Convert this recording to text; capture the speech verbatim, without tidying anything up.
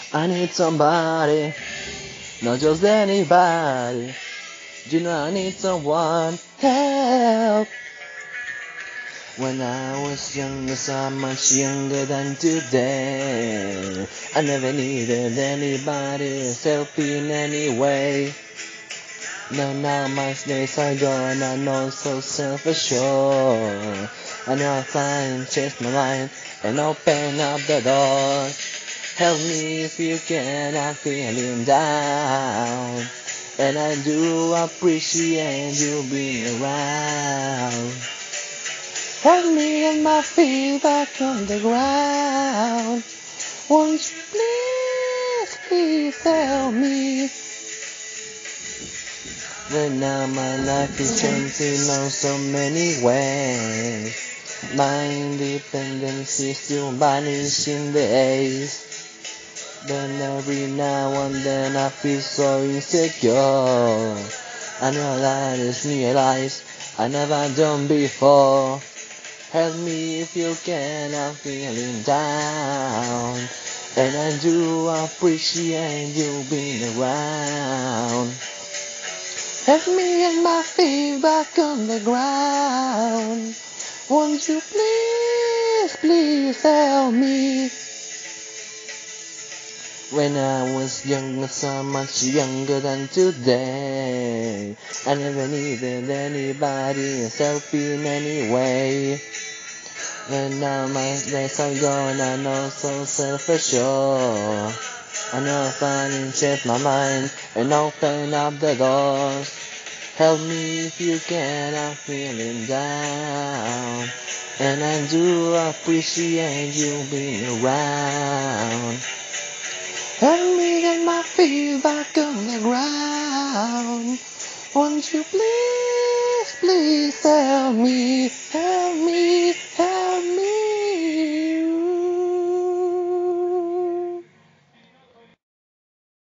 I need somebody, not just anybody. You know I need someone help. When I was younger, so much younger than today, I never needed anybody's help in any way. Now, now my days are gone, I know so self-assured. I know I'll find, change my mind, and open up the door. Help me if you can, I'm feeling down. And I do appreciate you being around. Help me get my feet back on the ground. Won't you please, please help me? Right now my life is changing on so many ways. My independence is still vanishing days. Then every now and then I feel so insecure. I know that is new lies I never done before. Help me if you can, I'm feeling down. And I do appreciate you being around. Help me get my feet back on the ground. Won't you please, please help me? When I was younger, so much younger than today, I never needed anybody's help in any way. And now my days are gone, I know so self-assured. I know if I can change my mind and open up the doors. Help me if you can, I'm feeling down. And I do appreciate you being around. Help me get my feet back on the ground. Won't you please, please help me? Help